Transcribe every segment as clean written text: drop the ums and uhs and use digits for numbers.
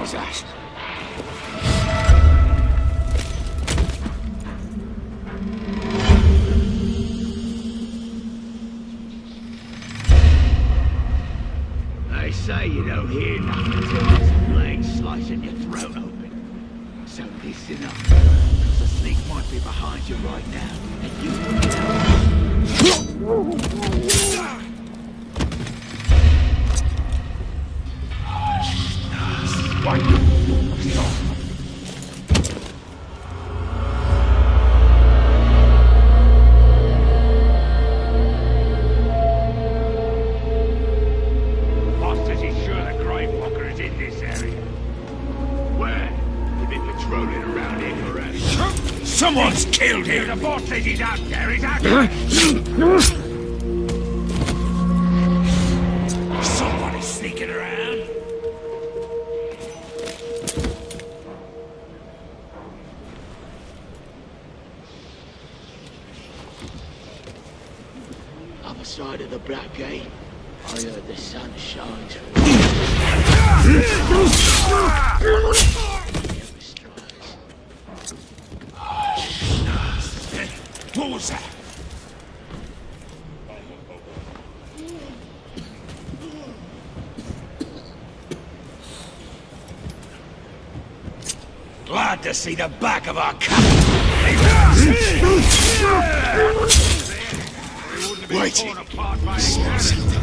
was that? They say you don't hear nothing until there's a blade slicing your throat open. So listen up, because the sneak might be behind you right now, and you wouldn't know. Someone's killed him! The boss says he's out there, he's out there! Somebody's sneaking around! Other side of the Black Gate, I heard the sun shines through. What was that? Glad to see the back of our captain. Waiting. Smell something.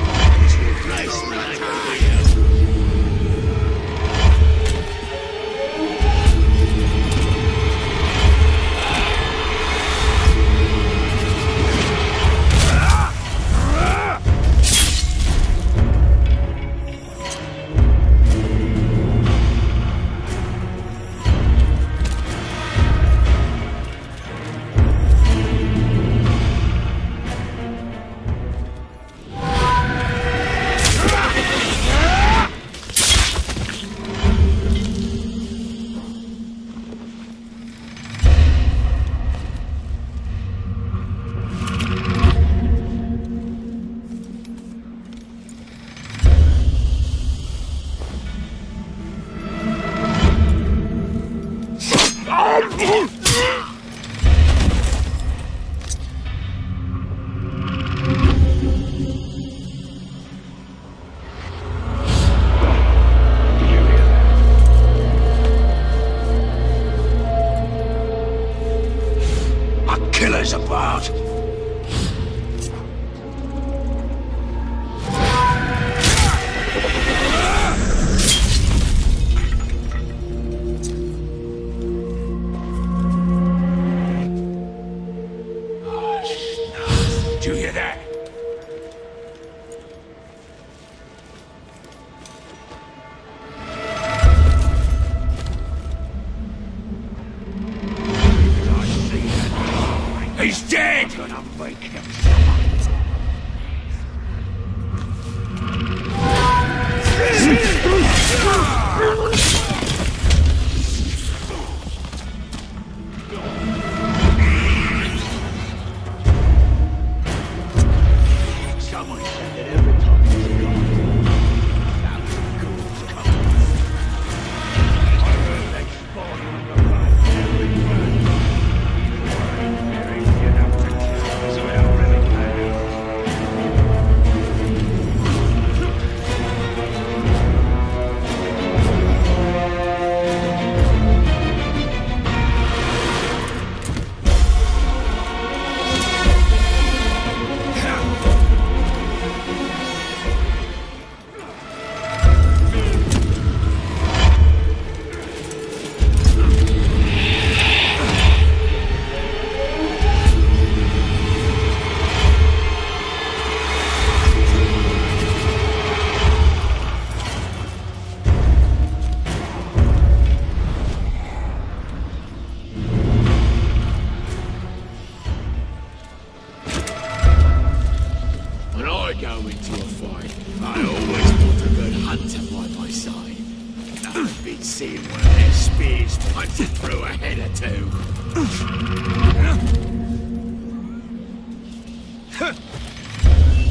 Killer's about. Did you hear that? He's dead! I'm gonna make him Someone said that every time he's gone, thousands of ghouls come. I heard they spawn on the right every word. Go into a fight, I always want a good hunter by my side. I've been seeing one of their spears punching through a head or two.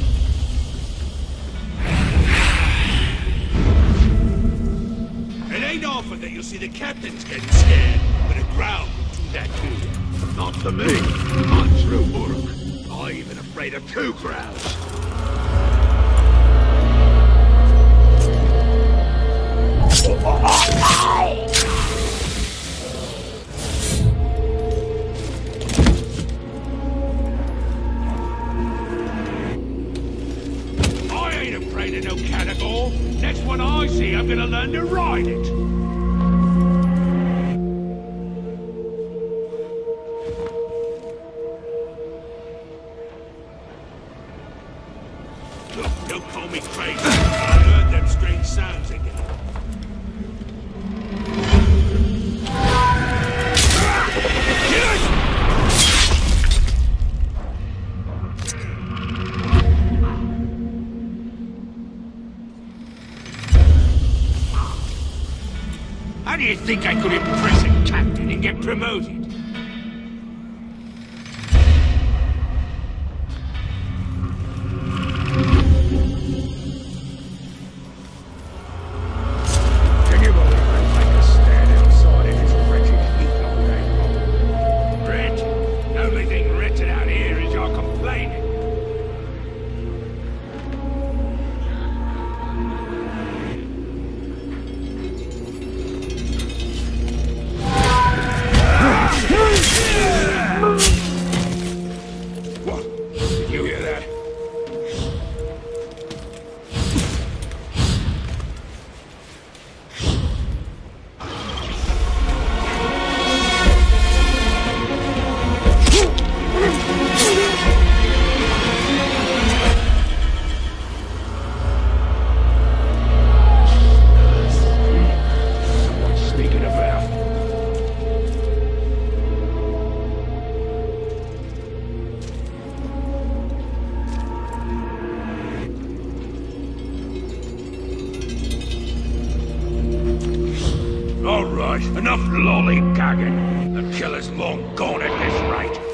It ain't see, the captain's getting scared, but a growl will do that to you. Not to me. I'm through Uruk. I'm even afraid of 2 growls. I ain't afraid of no Caragor. Next one I see, I'm gonna learn to ride it. Look, don't call me crazy. I heard them strange sounds again. How do you think I could impress a captain and get promoted? Can you believe I make us stand outside in this wretched heat all day long? Wretched? The only thing wretched out here is your complaining. What? Did you hear that? Someone's sneaking about. All right, enough lollygagging. The killer's long gone at this rate.